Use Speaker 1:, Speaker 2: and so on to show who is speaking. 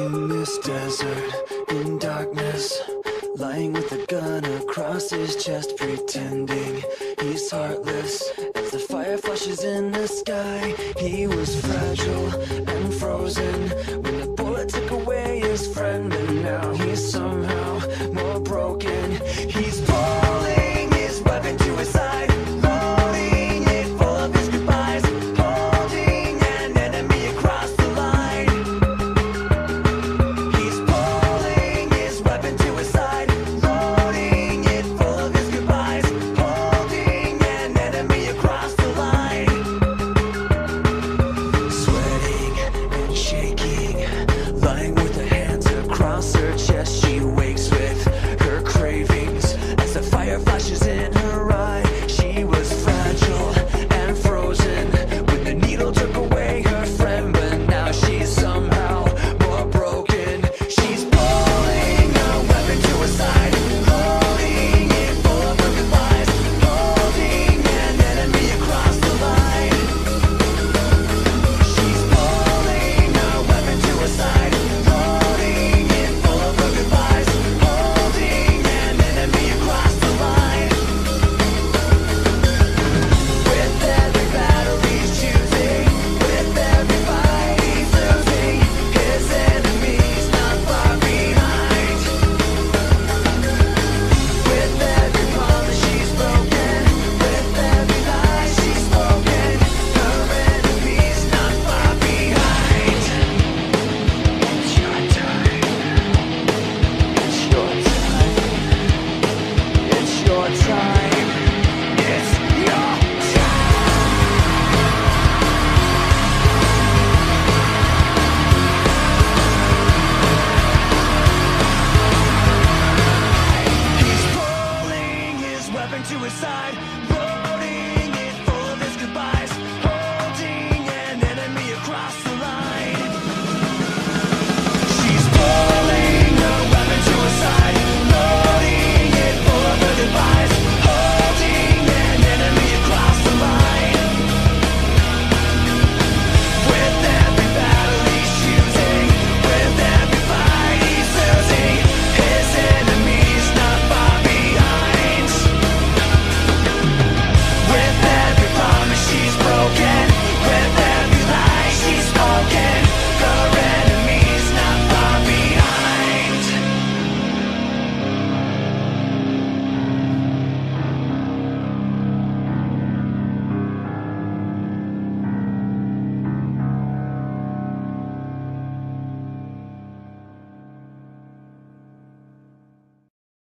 Speaker 1: In this desert, in darkness, lying with a gun across his chest, pretending he's heartless. As the fire flashes in the sky, he was fragile and frozen when the bullet took away his friend. But now he's somehow more broken. He's pulling his weapon to his side, loading it full of his goodbyes, holding an enemy across the line. He's pulling his weapon to his side, loading it full of his goodbyes, holding an enemy across the line. Sweating and shaking, lying with her hands across her chest, she wakes with her cravings as the fire flashes in her eye. She was fragile and frozen when the needle took away her friend, but now she's somehow more broken. She's pulling her weapon to her side, loading it full of her goodbyes, holding an enemy across the line. She's pulling her weapon to her side, loading it full of her goodbyes, holding an enemy across the line. With every battle he's choosing, with every fight he's losing, his enemy's not far behind. With every promise she's broken, with every lie she's spoken, her enemy's not far behind. It's your time. It's your time. It's your time. It's your time. He's pulling his weapon to his side,